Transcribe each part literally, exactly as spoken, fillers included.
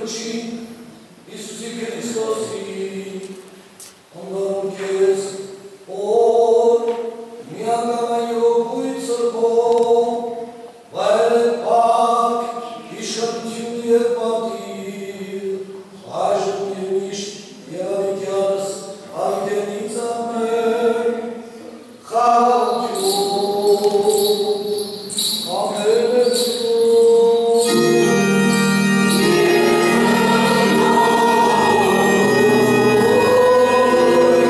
Amen.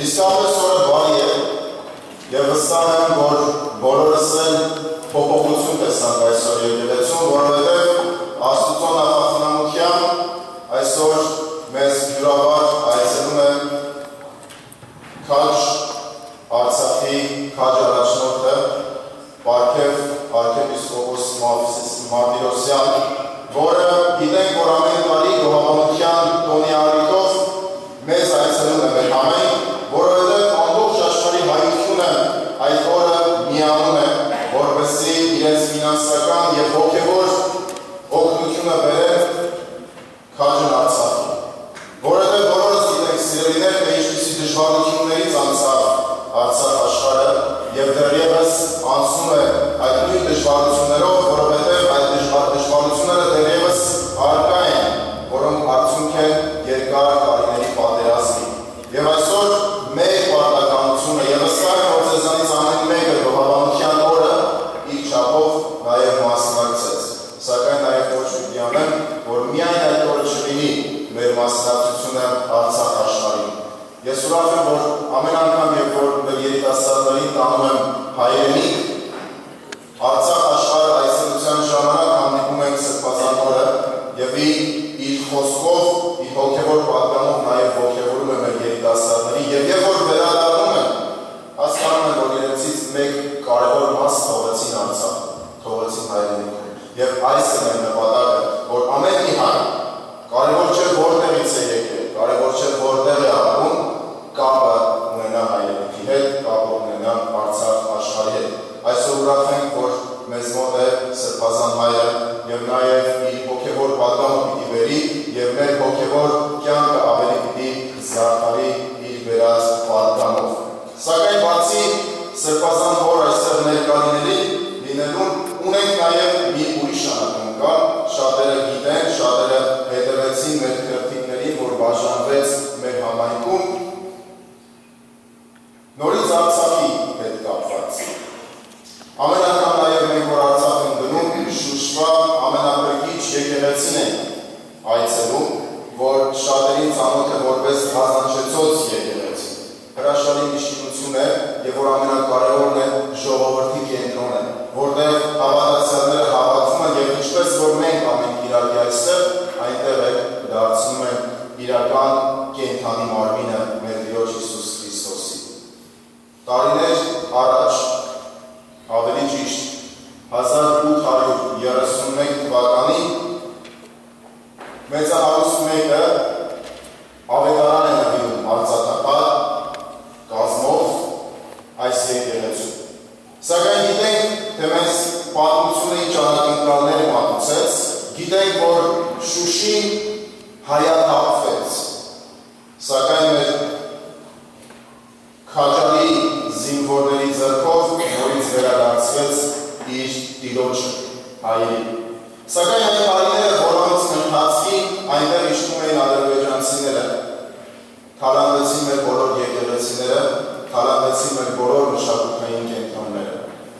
Իսկապես օրը բարի է, և վստահ եմ, որ բոլորս էլ փոփոխություն տեսանք այսօր եկեղեցում, որովհետև Աստծո նախախնամությամբ այսօր մեզ հյուրավար այցելում է քաջ Արցախի քաջ առաջնորդը Pargev Archbishop Martirosyan, որը գիտենք, որ ամեն տարի գոհաբանության տոնի առիթով մեզ այցելում է մեր համայն, որովհետև ամբողջ աշխարհի հայությունը այդ օրը միանում է, որպեսզի իրենց ֆինանսական և հոգևոր օգնությունը բերեն քաջն Արցախին, որովհետև բոլորս գիտենք, սիրելիներ, թե ինչպիսի դժվարություններից անցավ Արցախ աշխարհը և դեռևս անցնում է այդ նույն դժվարություններով, որովհետև այդ դժվարությունները դեռևս առկա են, որոնք արդյունք են երկար տարիների պատերազմի։ Եվ այսօր մեր պարտականությունը և վստահ եմ, որ ձեզանից ամեն մեկը գոհաբանության օրը իր չափով նաև մասնակցեց։ Սակայն նաև ոչ պիտի անեմ, որ միայն այդ օրը չլինի մեր մասնակցությունը Արցախ աշխարհին։ Ես ուրախ եմ, որ ամեն անգամ, երբ որ մեր երիտասարդներին տանում եմ հայրենիք, Արցախ աշխարհ այցելության ժամանակ հանդիպում ենք Սրբազան օրը և իր խոսքով, իր հոգևոր պատգամով նաև ոգևորում է մեր երիտասարդներին և երբ որ վերադառնում են, հասկանում են, որ իրենցից մեկ կարևոր մաս թողեցին Արցախ, թողեցին հայրենիքը։ Եվ այս է մեր նպատակը, որ ամեն մի հայ, կարևոր չէ որտեղից է եկել, կարևոր չէ որտեղ է ապրում, կապը ունենա հայրենիքի հետ, կապը ունենա Արցախ աշխարհի հետ։ Այսօր ուրախ ենք, որ մեզ մոտ է Սրբազան հայրը և նաև իր հոգևոր պատգամը պիտի բերի և մեր հոգևոր կյանքը ավելի պիտի զարդարի իր բերած պատգամով։ Սակայն բացի Սրբազան հոր այստեղ ներկա լինելուն, ունենք նաև մի ուրիշ անակնկալ, շատերը գիտեն, շատերը հետևեցին մեր քրտիկներին, որ բաժանվեց մեր համայնքում, նորից Արցախի հետ կապված։ Ամեն անգամ նաև մենք, որ Արցախ ենք գնում, Շուշվա ամենափրկիչ եկեղեցին ենք այցելում, որ շատերին ծանոթ է որպես գազանչեցոց եկեղեցի։ Հրաշալի միջնություն է և որ ամենակարևորն է ժողովրդի կենտրոնը, որտեղ հավատացյալները հավատում են և ինչպես որ մենք ամեն իրակի այստեղ, այնտեղ է դարձնում են իրական կենդանի մարմինը մեր Տիրոջ Հիսուս Քրիստոսի։ Տարիներ առաջ, ավելի ճիշտ, հազար ութ հարյուր երեսունմեկ թվականին մեծահարուստ մեկը ավետարան է նվիրում Artsakh կազմով այս եկեղեցու։ Սակայն գիտենք, թե մեզ պատմությունը ինչ անակնկալներ մատուցեց, գիտենք, որ Շուշին հայաթափվեց, սակայն մեր քաջարի զինվորների ձեռքով, որից վերադարձվեց իր տիրոջը, հայերի։ Սակայն այն տարիները, որոնց ընթացքի այնտեղ իշխում էին ադրբեջանցիները, թալանվեցին մեր բոլոր եկեղեցիները, թալանվեցին մեր բոլոր մշակութային կենտրոնները։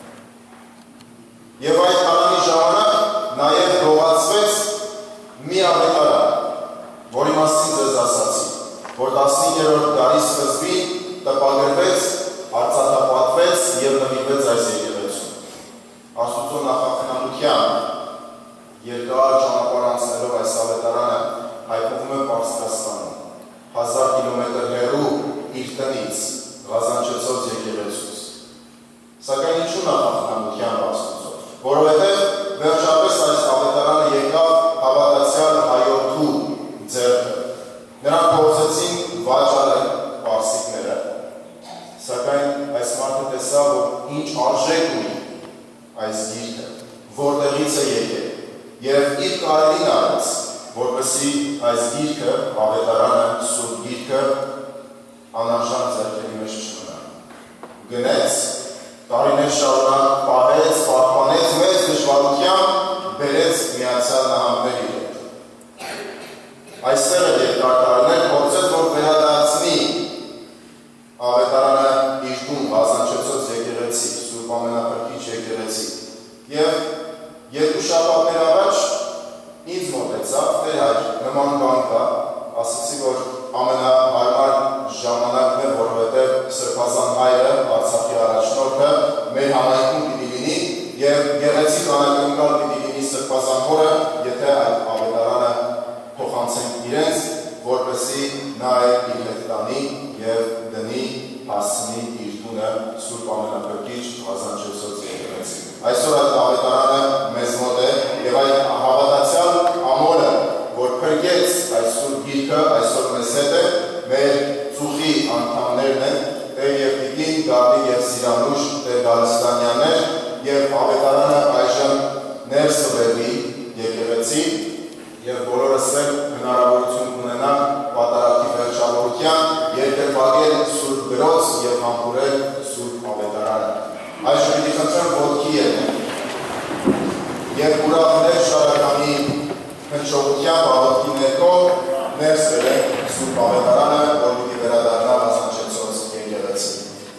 Եվ այդ թալանի ժամանակ նաև գողացվեց մի ավետարան, որի մասին ձեզ ասացի, որ տասնիններորդ դարի սկզբին տպագրվեց, արծաթապատվեց և նվիրվեց այս եկեղեցում։ Աստծո նախախնամությամբ երկար ճանապարհ անցնելով այս ավետարանը հայտնվում է Պարսկաստանում, հազար կիլոմետր հեռու իր տնից, Ղազանչեցոց եկեղեցուց։ Սակայն ինչու նախախնամությամբ Աստծո, որովհետև վերջապես այս ավետարանը եկավ հավատացյալ հայորդու ձեռքը։ Նրանք փորձեցին վաճառել պարսիկները, սակայն այս մարդը տեսավ, որ ինչ արժեք ունի այս գիրքը, որտեղից է եկել, և իր կարելին արեց, որպեսզի այս գիրքը, ավետարանը, սուրբ գիրքը անարժան ձեռքերի մեջ չմնա։ Գնեց, տարիներ շարունակ պահեց, պահպանեց, մեծ դժվարությամբ բերեց Միացյալ Նահանգների հետ։ Այստեղ էլ երկար տարիներ փորձեց, որ վերադարձնի ավետարանը իր տուն Ղազանչեցոց եկեղեցի, սուրբ ամենափրկիչ եկեղեցի։ Եվ երկու շաբաթներ առաջ ինձ մոտեցավ, Տեր հայր, նման բան կա, ասացի, որ ամենահարմար ժամանակն է, որովհետև նա էլ իր հետ տանի և դնի հասցնի իր տունը Սուրբ ամենափրկիչ Ղազանչեցոց եկեղեցին։ Այսօր այդ ավետարանը մեզ մոտ է և այդ հավատացյալ ամորը, որ փրկեց այս Սուրբ Գիրքը, այսօր մեզ հետ է, մեր ծուխի անդամներն են, Տեր Եվտիկին, Գաբրի և Սիրանուշ, Տեր Գալստանյաններ և ավետարանը այժմ ներս կբերվի եկեղեցի և բոլորս էլ հնարավորություն կունենանք պատարագի վերջավորության երկրպագել Սուրբ գրոց և համբուրել Սուրբ ավետարանը։ Այժմ պիտի խնդրեմ ոտքի ելնենք և ուրախներ շարականի հնչողությամբ աղոթքի ներքո ներս բերենք Սուրբ ավետարանը, որ պիտի վերադառնա Ղազանչեցոց եկեղեցի։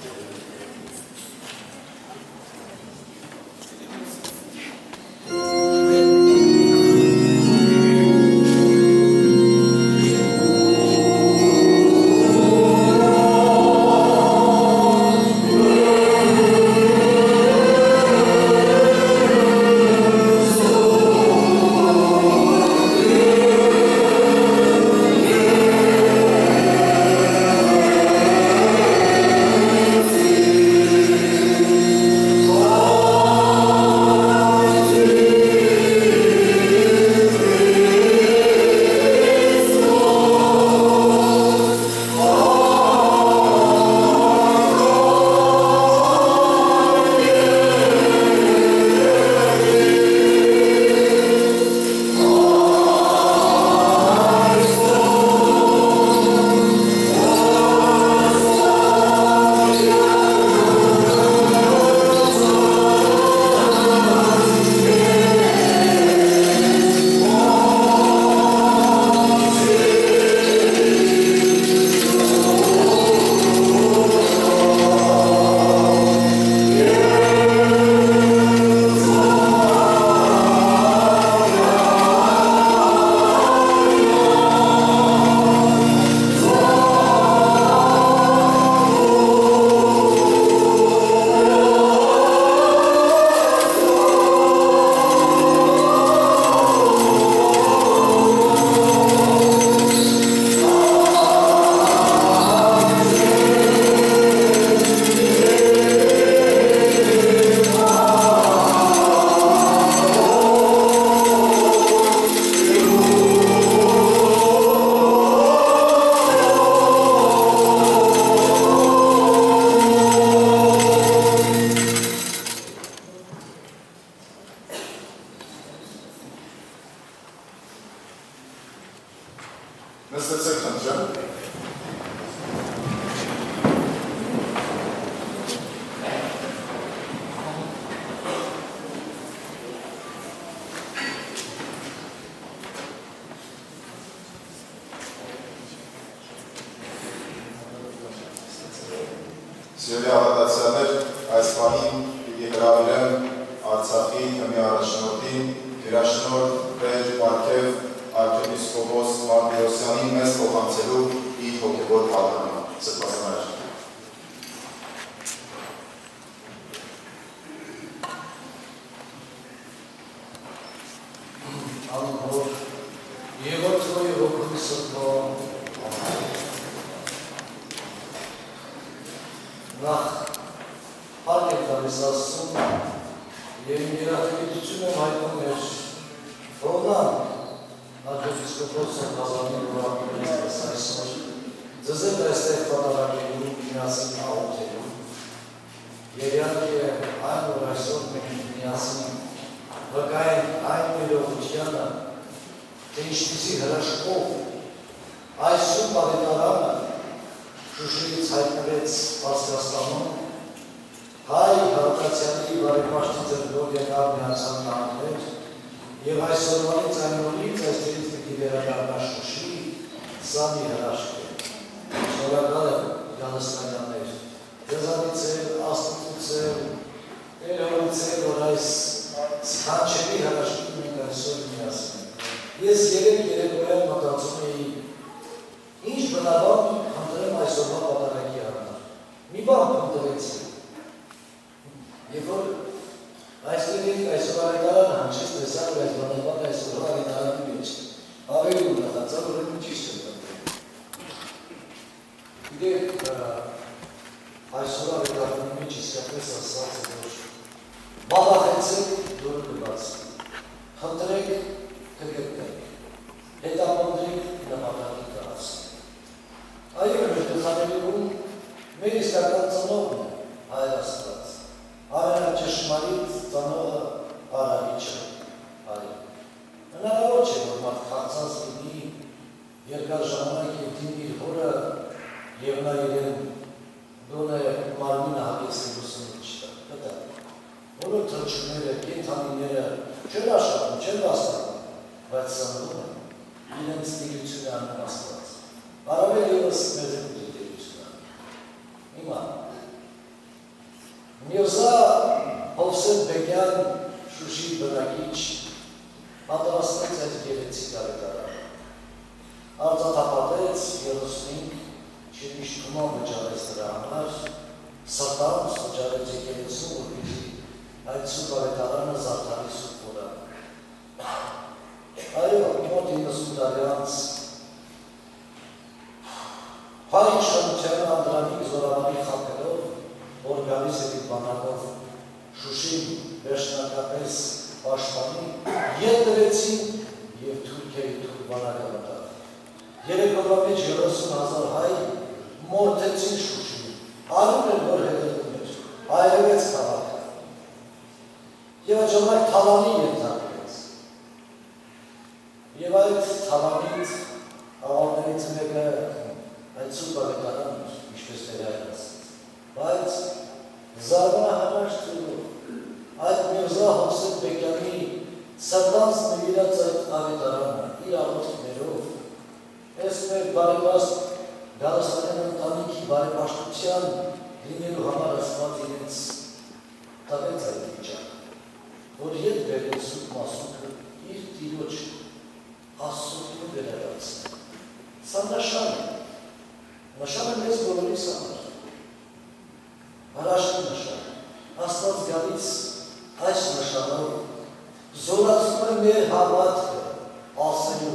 Սիրելի հավատացյալներ, այս պահին պիտի հրավիրեմ Արցախի թմի առաջնորդին, Գերաշնորհ Տեր Պարքև Archbishop Martirosyanին մեզ փոխանցելու իր հոգևոր պատգամը։ Սրբազան Շուշիից հայտնվեց Պարսկաստանում, հայ հավատացյալի բարեպաշտի ձեռքով եկավ միացան նահանգներ և այսօրվանից այնօրից այստեղից պիտի վերադառնա Շուշի, սա մի հրաշք է։ Շնորհակալ եմ Գալստանյաններ, ձեզանից էլ, Աստծուց էլ, Տեր Հորից էլ, որ այս սքանչելի հրաշքին մենք այսօր միասին ենք։ Ես երեք երեկոյան մտածում էի ինչ բնաբան խնդրեմ այսօրվա պատարագի համար։ Մի բան խնդրեցի։ Երբ որ այստեղ ենք այսօր արետարան հանչեց տեսան, որ այս բնաբան այսօրվա արետարանի մեջ ավելի ուրախացա, որ ուրեմն ճիշտ է խնդրել։ Գիտեք, այսօր ավետարանի մեջ իսկապես ասած է, որ բավախեցեք դուրը կբացի, խնդրեք կգտնեք, հետապնդրեք նպատակի կրացնեք։ Այո, մեր գլխաներում մեր իսկական ծնողն է Հայր Աստված, ամենաճշմարիտ ծնողը Արարիչը Հայր։ Հնարավոր չէ, որ մարդ քաղցած լինի, երկար ժամանակ և դիմի իր հորը և նա իրեն դոնը մարմինը հագեցնի ուսումի չտա, կտա։ Որը թրջուները, կենթանիները չեն աշխատում, չեն վաստակում, բայց սնվում են, իրենց դիրությունը անում Աստված։ Առավել ևս մեզ է կուտի դիրությունը անում։ Հիմա, Միրզա Հովսեփ Բեգյան Շուշի բնակիչ պատրաստեց այդ գեղեցիկ ավետարանը։ Արծաթապատեց երեսունհինգ չմիշտ թուման վճարեց դրա համար, սատան վճարեց եկեղեցուն, որպեսզի այդ սուրբ ավետարանը զարդարի սուրբ օրը։ Այո, մոտ իննսուն տարի անց հայ իշխանության անդրանիկ զորավարի խաբելով, որ գալիս է դիպանակով Շուշին վերջնակապես պաշտպանի, ետ դրեցին և Թուրքիայի թուրքբանակը մտավ։ Երեկոյի մեջ երեսուն հազար հայ մորթեցին Շուշին, արում են, որ հետևում էր, այրվեց քաղաքը։ Եվ այդ ժամանակ թալանի ենթարկվեց։ Եվ այդ թալանից ավարներից մեկը այդ սուրբ ավետարան էր, ինչպես վերայրացեց։ Բայց զարմանահրաշ ծուրով այդ Միրզա Հովսեփ Բեգյանի սրտանց նվիրած այդ ավետարանը իր աղոթքներով այս մեր բարեպաշտ Գալստանյան ընտանիքի բարեպաշտության լինելու համար Աստված իրենց տվեց այդ վիճակը, որ ետ բերեց սուրբ մասունքը իր տիրոջ Աստծուն վերադարձնել։ Սա նշան է, նշան է մեզ բոլորիս համար, հրաշքի նշան է, Աստված գալիս այս նշանով զորացնում է մեր հավատքը ասելու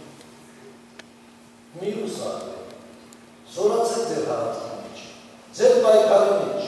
միրուս արվե, զորացեք ձեր հավատքի մեջ, ձեր պայքարի մեջ,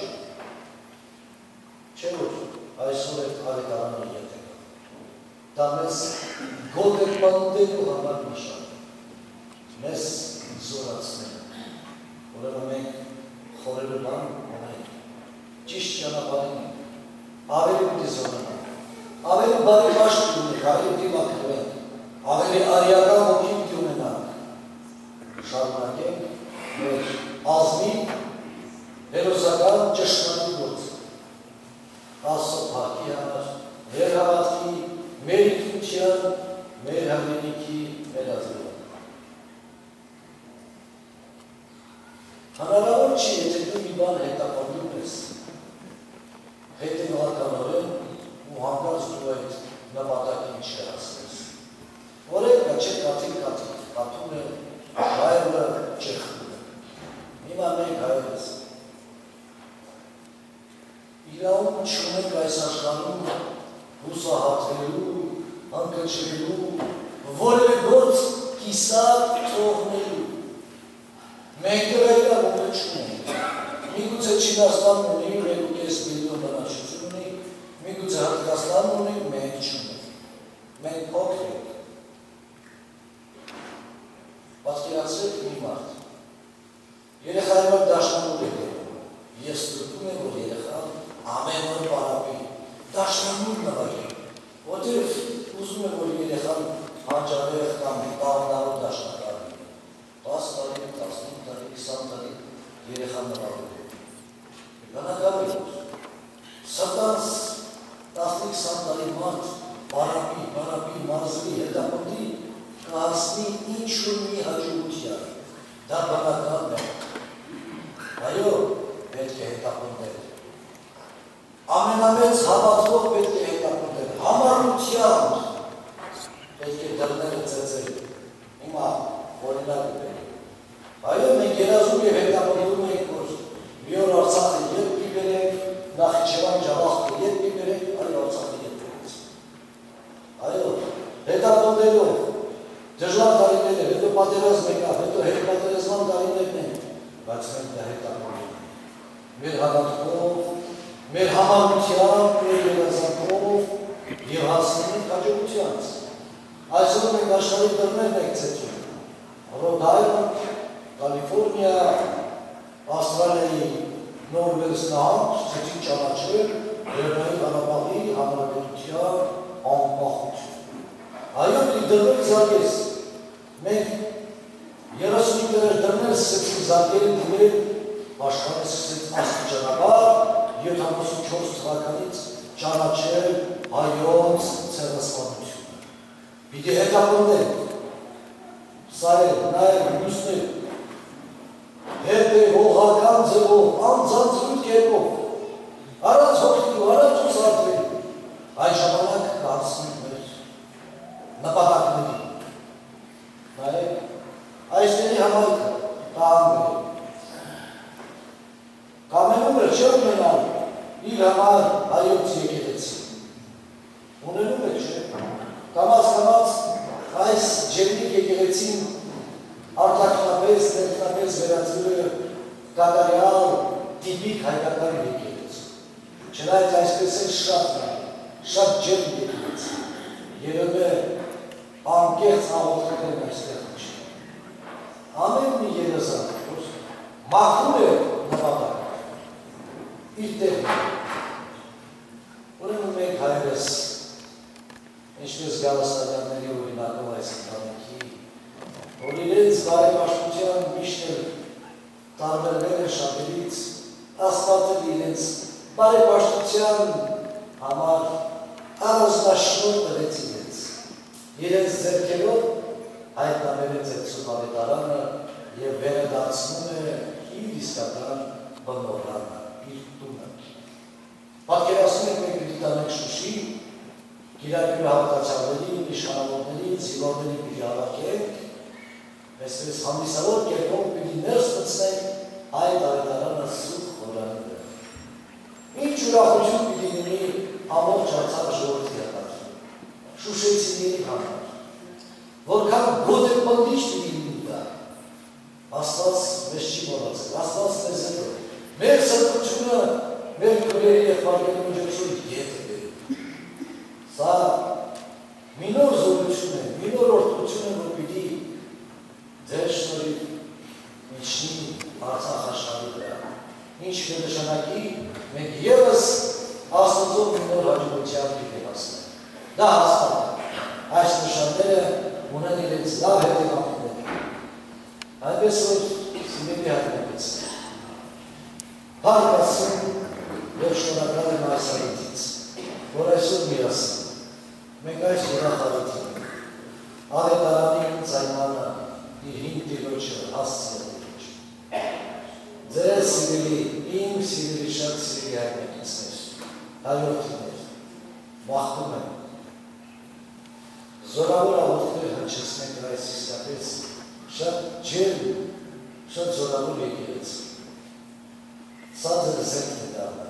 չէ որ այսօր այդ ավետարանը ետ է կա, դա մեզ գոտ է պանդելու համար նշան, մեզ զորացնել, որևէ մենք խորելու բան ունենք, ճիշտ ճանապարհին ենք, ավելի ուտի զորանանք, ավելի բարեպաշտ ունենք, ավելի դիմակրվենք, ավելի արիական հոգի ուտի ունենանք, շարունակենք մեր ազնիվ, հերոսական ճշմարիտ գործը, Աստծո փառքի համար, մեր հավատքի, մեր ինքնության, մեր հայրենիքի, մեր ազգի։ Հնարավոր չի, եթե դու մի բան հետապնդում ես, հետևականորեն ու հանկարծ դու այդ նպատակին չհասնես։ Որևէ չէ կաթիլ կաթիլ, կաթում է, հայրը չխմում է։ Հիմա մենք հայրս իրավունք չունենք այս աշխարհում հուսահատվելու, հանգչելու, որևէ գործ կիսատ թողնելու։ Մենք դրա իրավունքը չունենք։ Միգուցե Չինաստանն ունի մեկ ու կես միլիոն բնակչություն ունի, միգուցե Հնդկաստանն ունի, մենք չունենք։ Մենք փոքր ենք։ Պատկերացրեք մի մարդ։ Երեխայի մոտ դաշնամուր է դեպքում։ Ես ստուգում եմ, որ երեխան ամեն օր պարապի, դաշնամուր նվագի, որտեղ ուզում եմ, որ երեխան հանճարեղ կամ տաղանդավոր դաշնակար լինի։ տաս տարի, տասնհինգ տարի, քսան տարի երեխան նվագում է։ Բնակավի որ սրտանց տասնհինգ քսան տարի մարդ պարապի, պարապի, մարզվի, հետապնդի, կհասնի ինչ-որ մի հաջողության, դա բնական է։ Այո, պետք է հետապնդել։ Ամենամեծ հավատով պետք է հետապնդել, համառությամբ պետք է դռները ծեծել։ Հիմա օրինակ բերեմ։ Այո, մենք երազում և հետապնդում ենք, որ մի օր Արցախը ետ մի բերենք, Նախիջևան Ջավախքը ետ մի բերենք, այո, Արցախը ետ բերենք։ Այո, հետապնդելով դժվար տարիներ է, հետո պատերազմ եկավ, հետո հետպատերազմյան տարիներն են, բայց մենք դա հետապնդում ենք։ Մեր հավատքով, մեր համառությամբ, մեր երազանքով և հասնում ենք հաջողությանց։ Այսօր մենք աշխարհի դռներն ենք ծեծում։ Ռոդ Այլենդ, Կալիֆորնիա, Ավստրալիայի Նորվեգ նահանգ ցույց ճանաչել Լեռնային Ղարաբաղի Հանրապետության անկախություն։ Այո, մենք դռներ զարգես։ Մենք երեսունհինգ դռներ սկսեցինք զարգել դիմել աշխարհը սկսեց աստիճանաբար յոթանասունչորս թվականից ճանաչել հայոց ցեղասպանությունը։ Պիտի հետապնդենք, սա է նաև մյուսներ, հետ է հողական ձևով, անձանձրույթ կերպով, առանց հոգնելու, առանց ուսարկվելու, այս ժամանակ կհասնենք մեր նպատակներին։ Նայեք, այստեղի համայնքը տահանվել է։ Կամենում է չէ ունենալ իր համար հայոց եկեղեցի։ Ունենում է չէ։ Կամաց-կամաց այս ջերմիկ եկեղեցին արտաքնապես, ներքնապես վերածվել է կատարյալ տիպիկ հայկական եկեղեցի։ Չնայած այսպես էլ շատ շատ ջերմ եկեղեցի։ Երևի անկեղծ հաղորդակներ այստեղ չի։ Ամեն մի երազանք, որ մաքրում է նպատակ, իր տեղը։ Ուրեմն մենք հայերս, ինչպես գալստանյանների օրինակով այս ընտանիքի, որ իրենց բարեպաշտության միշտ տարբերվել է շատերից, Աստված իրենց բարեպաշտության համար առանձնաշնորհ տվեց իրենց։ Իրենց ձեռքերով հայտնաբերել է Սուրբ Ավետարանը և վերադարձնում է իր իսկական բնօրրանը, իր տունը։ Պատկերացնում ենք մենք պիտի տանենք Շուշի, Կիրակի հավատացյալներին, իշխանավորներին, զինվորներին պիտի հավաքենք, այսպես հանդիսավոր կերպով պիտի ներս մտցնենք այդ Ավետարանը Սուրբ Խորանի վրա։ Ինչ ուրախություն պիտի լինի ամբողջ Արցախ ժողովրդի համար, շուշեցիների համար, որքան գոտեպնդիչ պիտի լինի դա։ Աստված մեզ չի մոռացել, Աստված մեզ հետո։ Մեր սրբությունը, մեր քույրերի և պարների միջոցով ետ է բերում։ Սա մի նոր զորություն է, մի նոր օրհնություն է, որ պիտի ձեր շնորհիվ իջնի Արցախ աշխարհի վրա։ Ինչ կնշանակի, մենք ևս Աստծո մի նոր հաջողության պիտի հասնենք։ Դա հաստատ է։ Այս նշանները ունեն իրենց լավ հետևանքներ։ Այնպես որ սիրելի հայրենիքից Փառք Աստծուն և շնորհակալ եմ այս առիթից, որ այսօր միասին մենք այս ուրախալիքին Ավետարանի ձայնանը իր հին Տիրոջը հասցնել ենք։ Ձեզ սիրելի, իմ սիրելի շատ սիրելի հայրենիքներ, հայրենիքներ, մաղթում եմ զորավոր աղոթքներ հնչեցնենք այս իսկապես շատ ջերմ, շատ զորավոր եկեղեցի։ Սա ձեր զենքն է դառնա։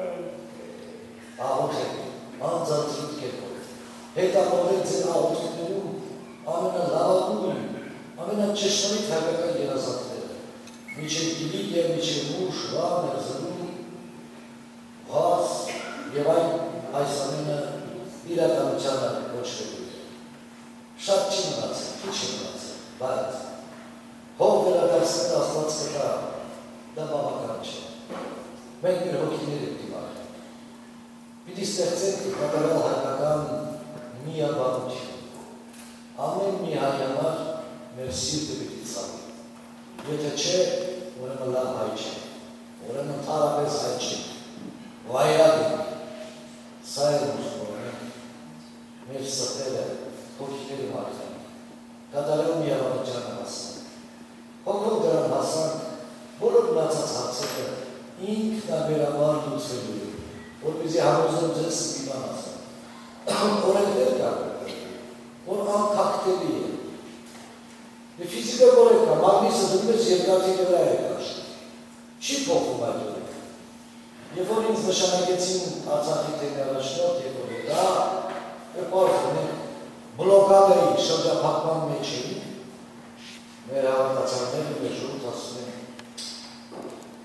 Աղոթեք, անձանձրույթ կերպով։ Հետապնդեք ձեր աղոթքներում ամենալավագույն, ամենաճշմարիտ հայկական երազանքները։ Մինչև գիլիկ և մինչև ուշ, վան, երզնում, վազ և այս ամենը իրականությանը կոչվելու է։ Շատ չի մնացել, քիչ չի մնացել, բայց հող վերադարձնել Աստված կտա, դա բավական չէ։ Մենք մեր հոգիներ ենք դիմադրել։ Պիտի ստեղծենք կատարյալ հայկական միաբանություն։ Ամեն մի հայ համար մեր սիրտը պիտի ցավի։ Եթե չէ, ուրեմն լավ հայ չէ, ուրեմն ընդհանրապես հայ չէ, վայրագ ենք։ Սա է ուզում ենք մեր սրտերը, հոգիները մաքրենք, կատարյալ միաբանությանը հասանք։ Հոգով դրան հասանք, բոլոր մնացած հարցերը ինքնաբերաբար լուծվելու է, որպեսզի համոզեմ ձեզ իման ասեմ։ Օրենքներ կա, որ անքակտելի է։ Ֆիզիկա օրենք կա, մագնիսը դնում ես երկաթի վրա է կաշում։ Չի փոխում այդ օրենքը։ Երբ որ ինձ նշանակեցին Արցախի տեղնառաջնորդ, երբ որ դա, պարզում ենք բլոկադայի շրջափակման մեջ էինք, մեր հավատացյալները մեր ժողովուրդ ասում են,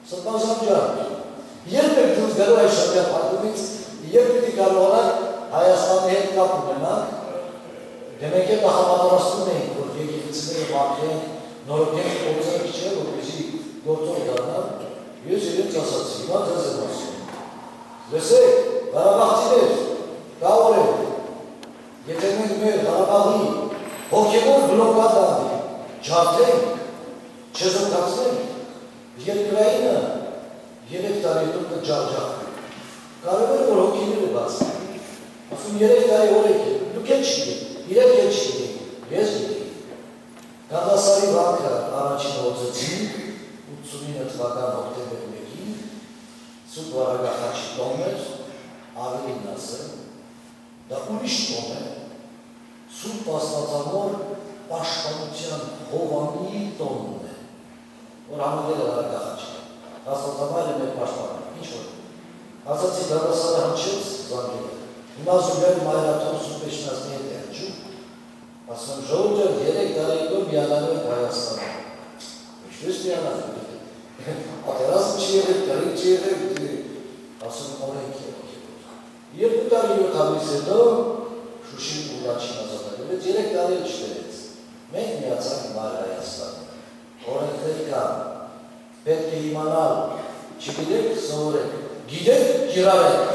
Սպասանջան, երբ եք դուք գալու այս շրջապատումից, երբ պիտի կարողանաք Հայաստանի հետ կապ ունենանք, դեմեք է նախապատրաստում էինք, որ եկեղեցիները մաքրենք, նորոգենք գործենք չէ, որպեսզի գործող դառնան, ես իրենց ասացի, հիմա ձեզ եմ ասում։ Լսեք, Ղարաբաղցիներ, կավոր եք, եթե մենք մեր Ղարաբաղի հոգևոր բլոկադան ջարդենք, չեզոքացնենք, երկրայինը երեք տարի հետո կջարդախվի։ Կարևոր է, որ հոգիները բացվեն։ Ասում երեք տարի որ եք, դուք էլ չգիտեք, իրենք էլ չգիտեք, ես գիտեք։ Գանդասարի վանքը առաջին օծեցին, ութսունինը թվական հոկտեմբեր մեկին, Սուրբ Վարագախաչի տոն էր, ավելին ասեմ, դա ուրիշ տոն է, Սուրբ Աստվածավոր պաշտպանության Հովանի տոնն է, որ համատել է Վարագախաչի, Աստվածամայրը մեր պաշտպանը, ինչ որ։ Ասացի Գանդասարը հնչեց զանգել է, հիմա զուգել մայրաթող Սուրբ Էջմիածնի հետ է հնչում, ասում եմ ժողովուրդ երեք տարի հետո միանալու ենք Հայաստանը։ Ինչպես միանալու եք։ Պատերազմ չի եղել, կռիվ չի եղել, ասում օրենք եղել։ Երկու տարի յոթ ամիս հետո Շուշին ուրաչին ազատագրվեց, երեք տարի էլ չտերեց։ Մենք միացանք Մայր Հայաստանը։ Օրենքներ կան, պետք է իմանալ, չգիտեք, սովորեք, գիտեք, կիրառեք։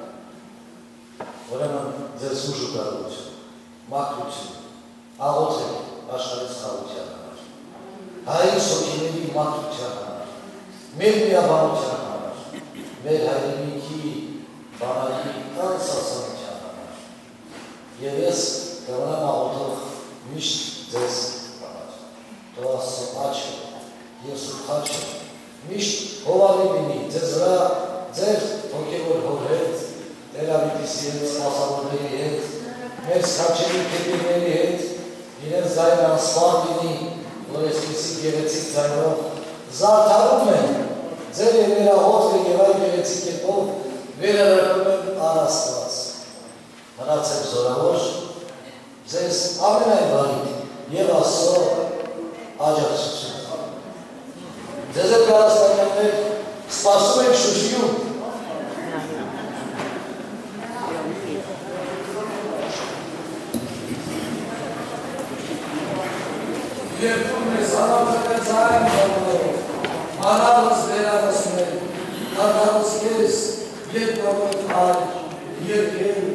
Ուրեմն ձեզ ուժ ու կարողություն, մաքրություն, աղոթեք աշխարհից խաղության համար, հայերի սոքիների մաքրության համար, մեր միաբանության համար, մեր հայրենիքի բանալի անսասանության համար։ Եվ ես կվանամ աղոթող միշտ ձեզ համար, թող Աստծո աչքը և Սուրբ խաչը միշտ հովանի լինի ձեզ վրա, ձեր հոգևոր հոր հետ, Տեր Ավիտիսի հետ, սպասավորների հետ, մեր սքանչելի կետիրների հետ, իրենց ձայն անսպան լինի, որ այսպիսի գեղեցիկ ձայնով զարդարում են ձեր և մեր աղոթքը և այն գեղեցիկ կերպով վերարարում են առաստված։ Մնացեք զորավոր, ձեզ ամենայն բարիք և Աստծո աջակցություն։ Ձեզ էլ գարաստանյաններ սպասում եք Շուշիում։ Երկում ես անապետը ծայն կավորով, անավս վերավս մեր, անդավս կես, երբ կավոր այլ, երբ էլ